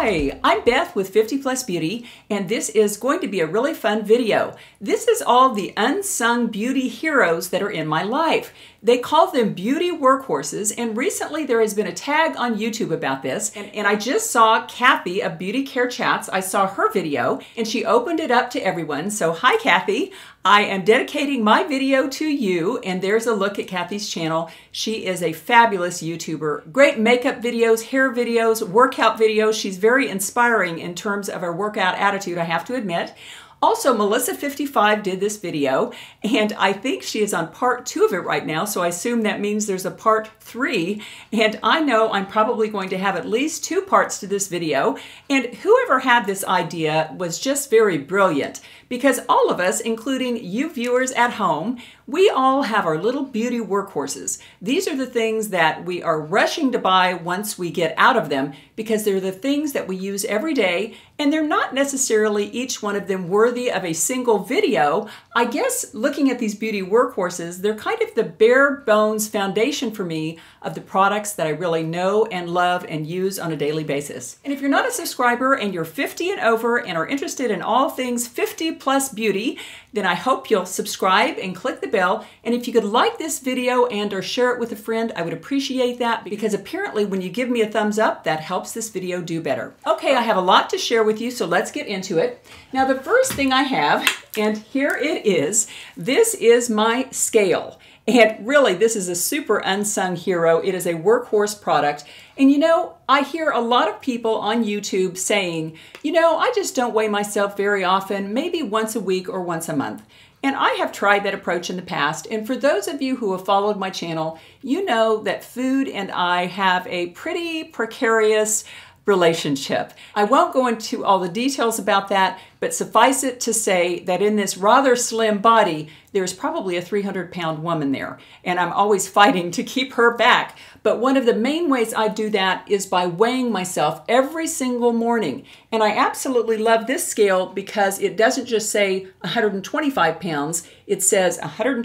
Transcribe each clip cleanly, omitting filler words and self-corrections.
Hi, I'm Beth with 50 Plus Beauty, and this is going to be a really fun video. This is all the unsung beauty heroes that are in my life. They call them beauty workhorses, and recently there has been a tag on YouTube about this, and I just saw Kathy of Beauty Care Chats. I saw her video, and she opened it up to everyone. So hi Kathy, I am dedicating my video to you, and there's a look at Kathy's channel. She is a fabulous YouTuber. Great makeup videos, hair videos, workout videos. She's very inspiring in terms of her workout attitude, I have to admit. Also, Melissa55 did this video, and I think she is on part 2 of it right now, so I assume that means there's a part 3, and I know I'm probably going to have at least 2 parts to this video, and whoever had this idea was just very brilliant, because all of us, including you viewers at home, we all have our little beauty workhorses. These are the things that we are rushing to buy once we get out of them, because they're the things that we use every day, and they're not necessarily each one of them worthy of a single video. I guess looking at these beauty workhorses, they're kind of the bare bones foundation for me of the products that I really know and love and use on a daily basis. And if you're not a subscriber and you're 50 and over and are interested in all things 50 plus beauty, then I hope you'll subscribe and click the bell. And if you could like this video and or share it with a friend, I would appreciate that, because apparently when you give me a thumbs up, that helps this video do better. Okay, I have a lot to share with you, so let's get into it. Now the first thing I have, and here it is, this is my scale. And really, this is a super unsung hero. It is a workhorse product. And you know, I hear a lot of people on YouTube saying, you know, I just don't weigh myself very often, maybe once a week or once a month. And I have tried that approach in the past. And for those of you who have followed my channel, you know that food and I have a pretty precarious relationship. I won't go into all the details about that, but suffice it to say that in this rather slim body, there's probably a 300-pound woman there, and I'm always fighting to keep her back. But one of the main ways I do that is by weighing myself every single morning. And I absolutely love this scale because it doesn't just say 125 pounds, it says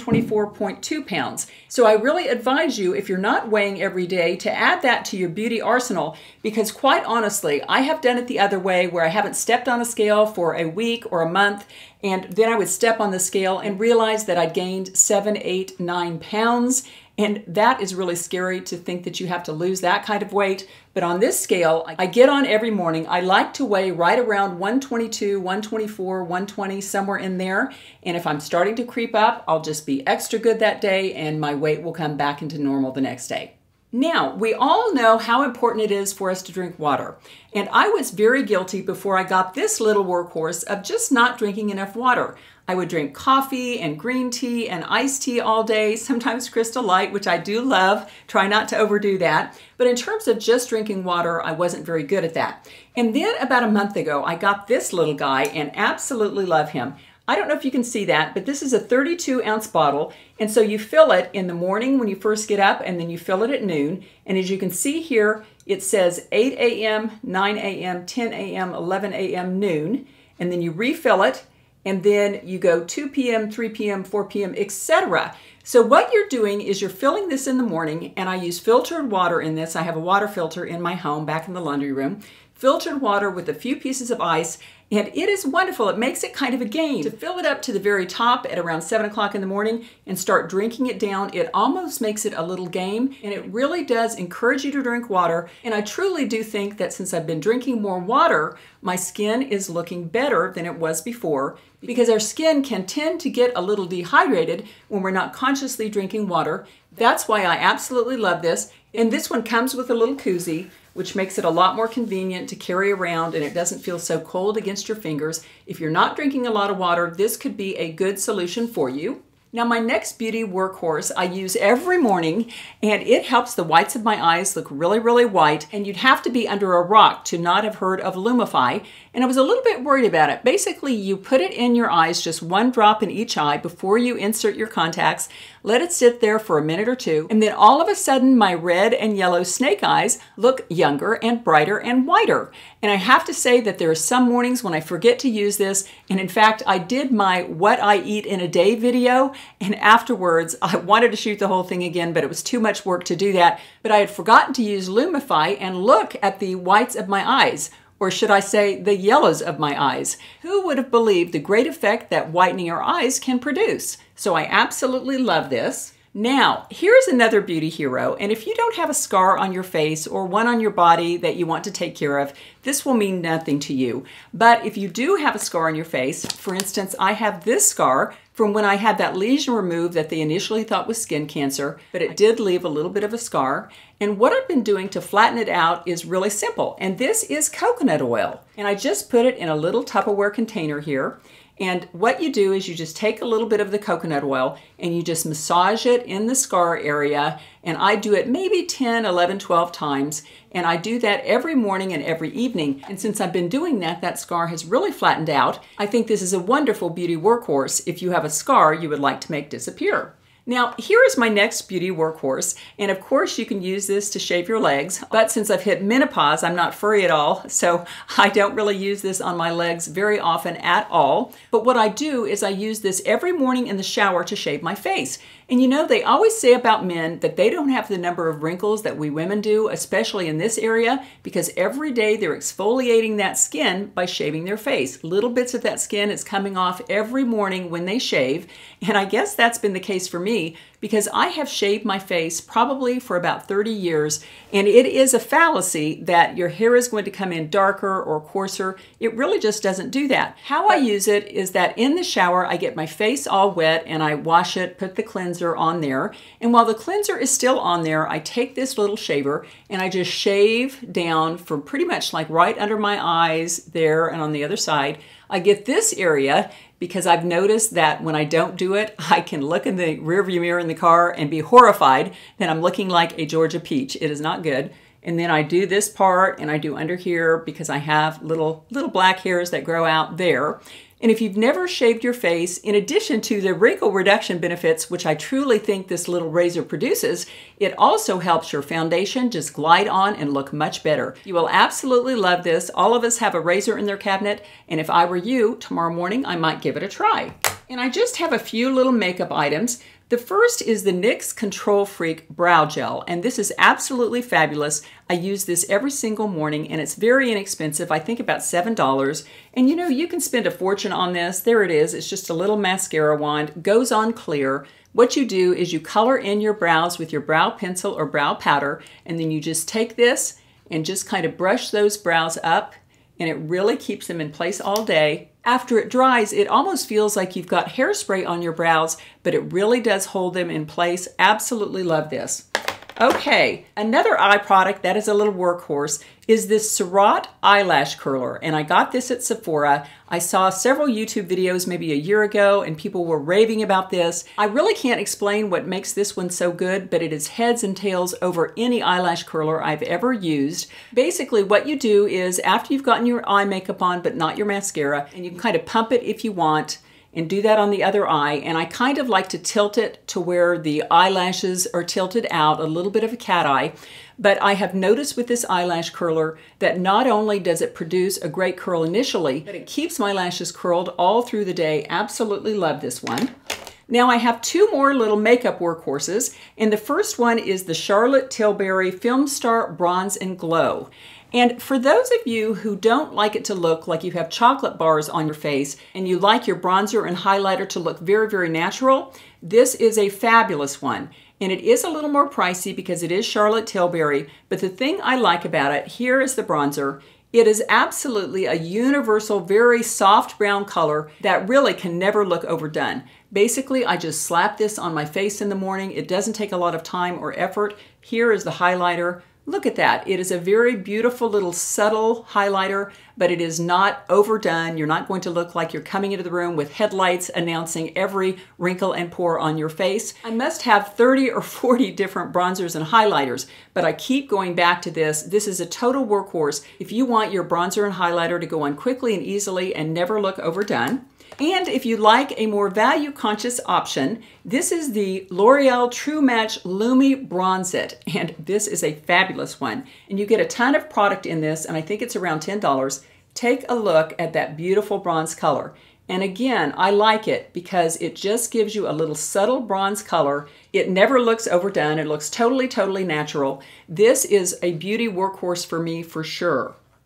124.2 pounds. So I really advise you, if you're not weighing every day, to add that to your beauty arsenal, because quite honestly, I have done it the other way where I haven't stepped on a scale for a week or a month, and then I would step on the scale and realize that I'd gained 7, 8, 9 pounds. And that is really scary to think that you have to lose that kind of weight. But on this scale, I get on every morning. I like to weigh right around 122, 124, 120, somewhere in there. And if I'm starting to creep up, I'll just be extra good that day and my weight will come back into normal the next day. Now, we all know how important it is for us to drink water. And I was very guilty before I got this little workhorse of just not drinking enough water. I would drink coffee and green tea and iced tea all day, sometimes Crystal Light, which I do love. Try not to overdo that. But in terms of just drinking water, I wasn't very good at that. And then about a month ago, I got this little guy and absolutely love him. I don't know if you can see that, but this is a 32-ounce bottle. And so you fill it in the morning when you first get up, and then you fill it at noon. And as you can see here, it says 8 a.m., 9 a.m., 10 a.m., 11 a.m., noon. And then you refill it, and then you go 2 p.m., 3 p.m., 4 p.m., etc. So what you're doing is you're filling this in the morning, and I use filtered water in this. I have a water filter in my home back in the laundry room. Filtered water with a few pieces of ice, and it is wonderful. It makes it kind of a game. To fill it up to the very top at around 7 o'clock in the morning and start drinking it down, it almost makes it a little game, and it really does encourage you to drink water. And I truly do think that since I've been drinking more water, my skin is looking better than it was before, because our skin can tend to get a little dehydrated when we're not consciously drinking water. That's why I absolutely love this. And this one comes with a little koozie, which makes it a lot more convenient to carry around, and it doesn't feel so cold against your fingers. If you're not drinking a lot of water, this could be a good solution for you. Now my next beauty workhorse I use every morning, and it helps the whites of my eyes look really, really white, and you'd have to be under a rock to not have heard of Lumify, and I was a little bit worried about it. Basically, you put it in your eyes, just 1 drop in each eye before you insert your contacts, let it sit there for a minute or 2, and then all of a sudden my red and yellow snake eyes look younger and brighter and whiter. And I have to say that there are some mornings when I forget to use this, and in fact I did my what I eat in a day video, and afterwards I wanted to shoot the whole thing again, but it was too much work to do that. But I had forgotten to use Lumify, and look at the whites of my eyes. Or should I say the yellows of my eyes? Who would have believed the great effect that whitening our eyes can produce? So I absolutely love this. Now, here's another beauty hero, and if you don't have a scar on your face or one on your body that you want to take care of, this will mean nothing to you. But if you do have a scar on your face, for instance, I have this scar from when I had that lesion removed that they initially thought was skin cancer, but it did leave a little bit of a scar. And what I've been doing to flatten it out is really simple, and this is coconut oil. And I just put it in a little Tupperware container here. And what you do is you just take a little bit of the coconut oil and you just massage it in the scar area. And I do it maybe 10, 11, 12 times. And I do that every morning and every evening. And since I've been doing that, that scar has really flattened out. I think this is a wonderful beauty workhorse if you have a scar you would like to make disappear. Now, here is my next beauty workhorse, and of course you can use this to shave your legs, but since I've hit menopause, I'm not furry at all, so I don't really use this on my legs very often at all. But what I do is I use this every morning in the shower to shave my face. And you know, they always say about men that they don't have the number of wrinkles that we women do, especially in this area, because every day they're exfoliating that skin by shaving their face. Little bits of that skin is coming off every morning when they shave, and I guess that's been the case for me because I have shaved my face probably for about 30 years, and it is a fallacy that your hair is going to come in darker or coarser. It really just doesn't do that. How I use it is that in the shower, I get my face all wet and I wash it, put the cleanser on there, and while the cleanser is still on there, I take this little shaver and I just shave down from pretty much like right under my eyes there and on the other side. I get this area because I've noticed that when I don't do it, I can look in the rearview mirror in the car and be horrified that I'm looking like a Georgia peach. It is not good. And then I do this part and I do under here because I have little black hairs that grow out there. And if you've never shaved your face, in addition to the wrinkle reduction benefits, which I truly think this little razor produces, it also helps your foundation just glide on and look much better. You will absolutely love this. All of us have a razor in their cabinet, and if I were you, tomorrow morning I might give it a try. And I just have a few little makeup items. The first is the NYX Control Freak Brow Gel, and this is absolutely fabulous. I use this every single morning, and it's very inexpensive. I think about $7. And you know, you can spend a fortune on this. There it is. It's just a little mascara wand, goes on clear. What you do is you color in your brows with your brow pencil or brow powder, and then you just take this and just kind of brush those brows up, and it really keeps them in place all day. After it dries, it almost feels like you've got hairspray on your brows, but it really does hold them in place. Absolutely love this. Okay, another eye product that is a little workhorse is this Surratt eyelash curler, and I got this at Sephora. I saw several YouTube videos maybe a year ago and people were raving about this. I really can't explain what makes this one so good, but it is heads and tails over any eyelash curler I've ever used. Basically what you do is after you've gotten your eye makeup on but not your mascara, and you can kind of pump it if you want, and do that on the other eye. And I kind of like to tilt it to where the eyelashes are tilted out, a little bit of a cat eye. But I have noticed with this eyelash curler that not only does it produce a great curl initially, but it keeps my lashes curled all through the day. Absolutely love this one. Now I have two more little makeup workhorses, and the first one is the Charlotte Tilbury Film Star Bronze and Glow. And for those of you who don't like it to look like you have chocolate bars on your face and you like your bronzer and highlighter to look very, very natural, this is a fabulous one. And it is a little more pricey because it is Charlotte Tilbury, but the thing I like about it, here is the bronzer. It is absolutely a universal, very soft brown color that really can never look overdone. Basically, I just slap this on my face in the morning. It doesn't take a lot of time or effort. Here is the highlighter. Look at that. It is a very beautiful little subtle highlighter, but it is not overdone. You're not going to look like you're coming into the room with headlights announcing every wrinkle and pore on your face. I must have 30 or 40 different bronzers and highlighters, but I keep going back to this. This is a total workhorse if you want your bronzer and highlighter to go on quickly and easily and never look overdone. And if you like a more value-conscious option, this is the L'Oreal True Match Lumi Bronze It, and this is a fabulous one. And you get a ton of product in this, and I think it's around $10. Take a look at that beautiful bronze color. And again, I like it because it just gives you a little subtle bronze color. It never looks overdone. It looks totally, totally natural. This is a beauty workhorse for me for sure.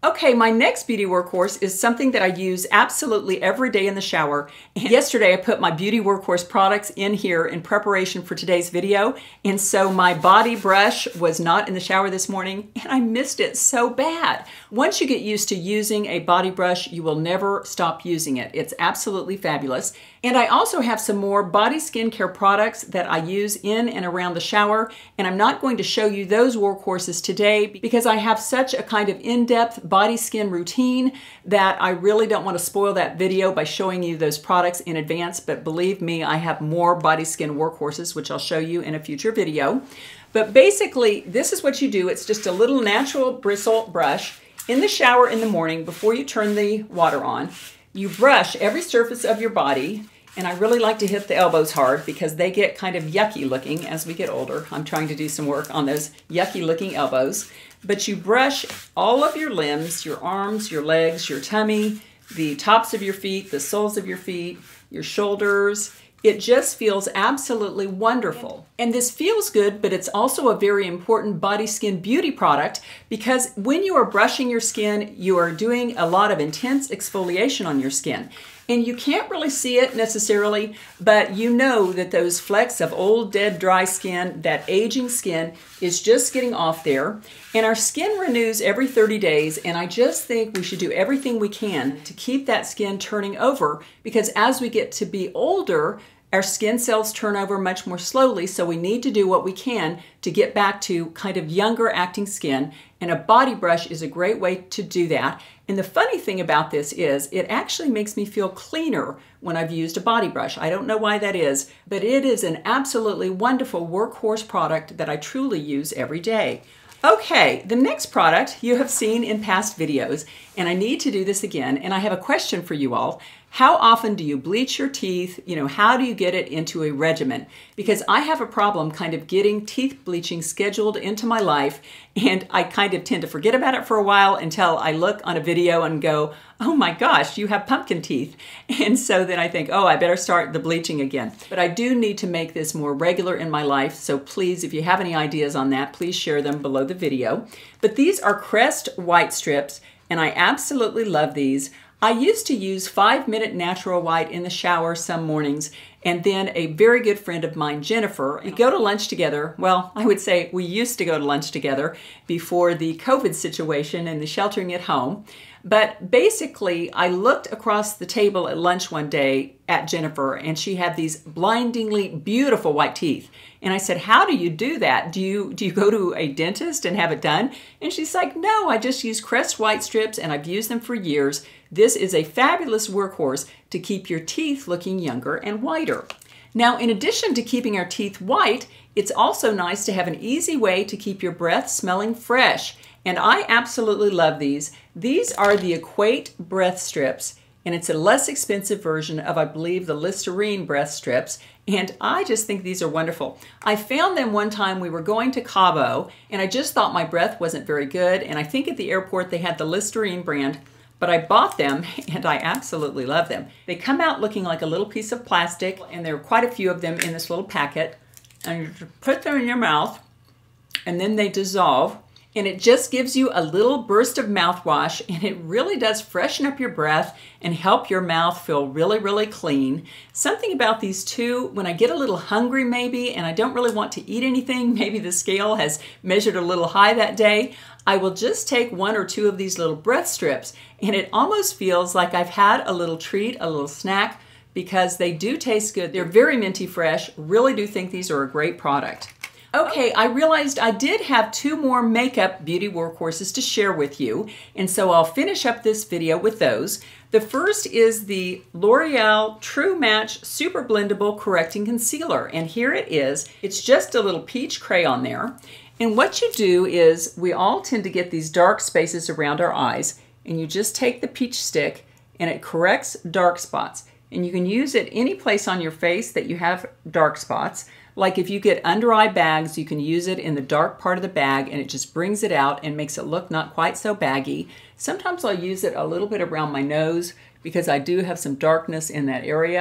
Okay, my next beauty workhorse is something that I use absolutely every day in the shower. And yesterday I put my beauty workhorse products in here in preparation for today's video. And so my body brush was not in the shower this morning and I missed it so bad. Once you get used to using a body brush, you will never stop using it. It's absolutely fabulous. And I also have some more body skincare products that I use in and around the shower. And I'm not going to show you those workhorses today because I have such a kind of in-depth body skin routine that I really don't want to spoil that video by showing you those products in advance. But believe me, I have more body skin workhorses, which I'll show you in a future video. But basically, this is what you do. It's just a little natural bristle brush. In the shower in the morning, before you turn the water on, you brush every surface of your body. And I really like to hit the elbows hard because they get kind of yucky looking as we get older. I'm trying to do some work on those yucky looking elbows. But you brush all of your limbs, your arms, your legs, your tummy, the tops of your feet, the soles of your feet, your shoulders. It just feels absolutely wonderful. And this feels good, but it's also a very important body skin beauty product because when you are brushing your skin, you are doing a lot of intense exfoliation on your skin. And you can't really see it necessarily, but you know that those flecks of old, dead, dry skin, that aging skin is just getting off there. And our skin renews every 30 days, and I just think we should do everything we can to keep that skin turning over because as we get to be older, our skin cells turn over much more slowly, so we need to do what we can to get back to kind of younger acting skin, and a body brush is a great way to do that. And the funny thing about this is it actually makes me feel cleaner when I've used a body brush. I don't know why that is, but it is an absolutely wonderful workhorse product that I truly use every day. Okay, the next product you have seen in past videos, and I need to do this again, and I have a question for you all. How often do you bleach your teeth? How do you get it into a regimen? Because I have a problem kind of getting teeth bleaching scheduled into my life, and I kind of tend to forget about it for a while until I look on a video and go, oh my gosh, you have pumpkin teeth. And so then I think, oh, I better start the bleaching again. But I do need to make this more regular in my life, so please, if you have any ideas on that, please share them below the video. But these are Crest White Strips, and I absolutely love these. I used to use 5-Minute Natural White in the shower some mornings, and then a very good friend of mine, Jennifer, we go to lunch together. Well, I would say we used to go to lunch together before the COVID situation and the sheltering at home. But basically, I looked across the table at lunch one day at Jennifer, and she had these blindingly beautiful white teeth. And I said, how do you do that? Do you go to a dentist and have it done? And she's like, no, I just use Crest White Strips, and I've used them for years. This is a fabulous workhorse to keep your teeth looking younger and whiter. Now, in addition to keeping our teeth white, it's also nice to have an easy way to keep your breath smelling fresh. And I absolutely love these. These are the Equate Breath Strips, and it's a less expensive version of, I believe, the Listerine Breath Strips. And I just think these are wonderful. I found them one time we were going to Cabo, and I just thought my breath wasn't very good. And I think at the airport they had the Listerine brand, but I bought them and I absolutely love them. They come out looking like a little piece of plastic, and there are quite a few of them in this little packet. And you put them in your mouth, and then they dissolve. And it just gives you a little burst of mouthwash, and it really does freshen up your breath and help your mouth feel really, really clean. Something about these two, when I get a little hungry maybe, and I don't really want to eat anything, maybe the scale has measured a little high that day, I will just take 1 or 2 of these little breath strips, and it almost feels like I've had a little treat, a little snack, because they do taste good. They're very minty fresh. Really do think these are a great product. Okay, I realized I did have 2 more makeup beauty workhorses to share with you, and so I'll finish up this video with those. The first is the L'Oreal True Match Super Blendable Correcting Concealer, and here it is. It's just a little peach crayon there, and what you do is we all tend to get these dark spaces around our eyes, and you just take the peach stick and it corrects dark spots, and you can use it any place on your face that you have dark spots. Like if you get under eye bags, you can use it in the dark part of the bag and it just brings it out and makes it look not quite so baggy. Sometimes I'll use it a little bit around my nose because I do have some darkness in that area.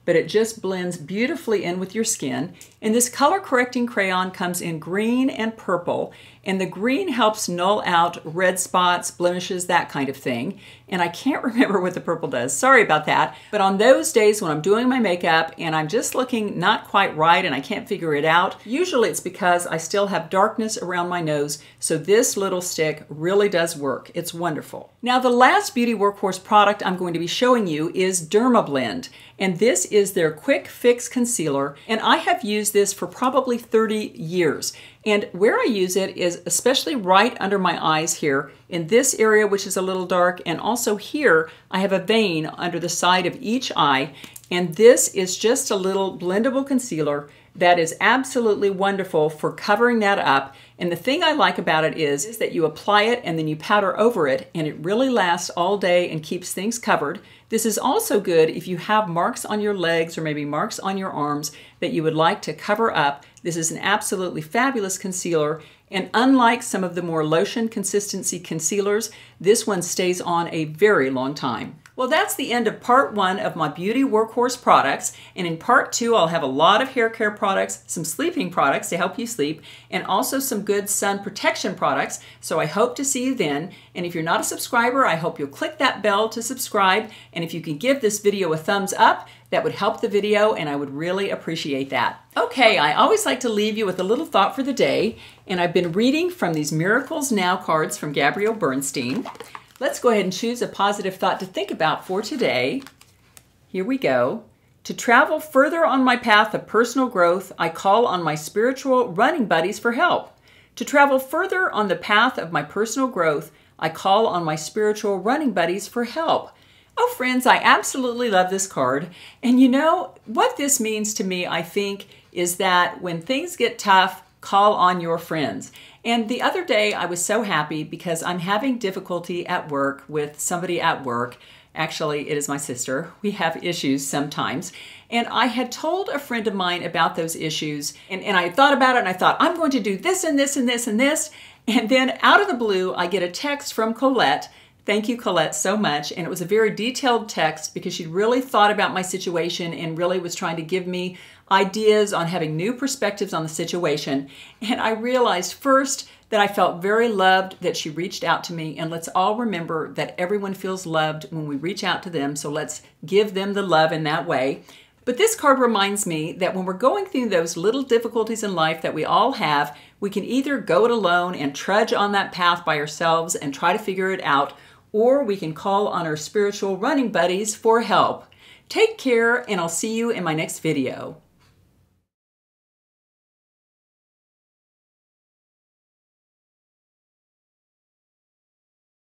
but it just blends beautifully in with your skin. And this color correcting crayon comes in green and purple, and the green helps null out red spots, blemishes, that kind of thing. And I can't remember what the purple does. Sorry about that. But on those days when I'm doing my makeup and I'm just looking not quite right and I can't figure it out, usually it's because I still have darkness around my nose. So this little stick really does work. It's wonderful. Now the last Beauty Workhorse product I'm going to be showing you is DermaBlend. And this is their Quick Fix Concealer. And I have used this for probably 30 years. And where I use it is especially right under my eyes here, in this area which is a little dark, and also here I have a vein under the side of each eye. And this is just a little blendable concealer that is absolutely wonderful for covering that up. And the thing I like about it is that you apply it and then you powder over it, and it really lasts all day and keeps things covered. This is also good if you have marks on your legs or maybe marks on your arms that you would like to cover up. This is an absolutely fabulous concealer, and unlike some of the more lotion consistency concealers, this one stays on a very long time. Well, that's the end of part 1 of my Beauty Workhorse products, and in part 2 I'll have a lot of hair care products, some sleeping products to help you sleep, and also some good sun protection products. So I hope to see you then, and if you're not a subscriber, I hope you'll click that bell to subscribe, and if you can give this video a thumbs up, that would help the video, and I would really appreciate that. Okay, I always like to leave you with a little thought for the day, and I've been reading from these Miracles Now cards from Gabrielle Bernstein. Let's go ahead and choose a positive thought to think about for today. Here we go. To travel further on my path of personal growth, I call on my spiritual running buddies for help. To travel further on the path of my personal growth, I call on my spiritual running buddies for help. Oh, friends, I absolutely love this card. And you know, what this means to me, I think, is that when things get tough, call on your friends. And the other day I was so happy because I'm having difficulty at work with somebody at work. Actually, it is my sister. We have issues sometimes. And I had told a friend of mine about those issues, and I thought about it, and I thought, I'm going to do this and this and this and this. And then out of the blue, I get a text from Colette. Thank you, Colette, so much. And it was a very detailed text because she really thought about my situation and really was trying to give me ideas on having new perspectives on the situation. And I realized first that I felt very loved that she reached out to me. And let's all remember that everyone feels loved when we reach out to them. So let's give them the love in that way. But this card reminds me that when we're going through those little difficulties in life that we all have, we can either go it alone and trudge on that path by ourselves and try to figure it out, or we can call on our spiritual running buddies for help. Take care, and I'll see you in my next video.